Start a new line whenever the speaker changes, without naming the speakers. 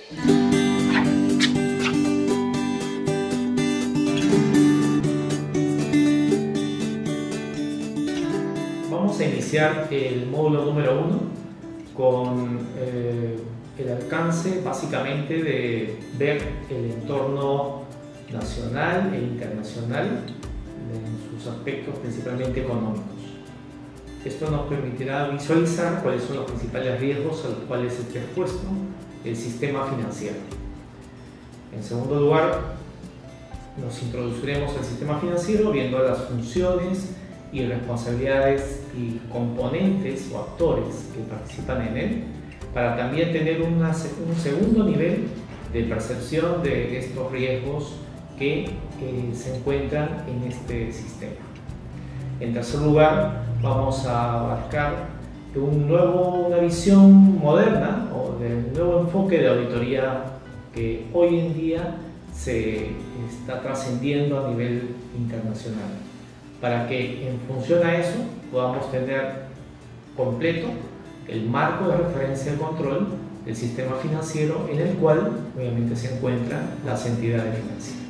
Vamos a iniciar el módulo número 1 con el alcance básicamente de ver el entorno nacional e internacional en sus aspectos principalmente económicos. Esto nos permitirá visualizar cuáles son los principales riesgos a los cuales está expuesto el sistema financiero. En segundo lugar, nos introduciremos al sistema financiero viendo las funciones y responsabilidades y componentes o actores que participan en él, para también tener un segundo nivel de percepción de estos riesgos que se encuentran en este sistema. En tercer lugar, vamos a abarcar una visión moderna o del nuevo enfoque de auditoría que hoy en día se está trascendiendo a nivel internacional, para que en función a eso podamos tener completo el marco de referencia de control del sistema financiero en el cual obviamente se encuentran las entidades financieras.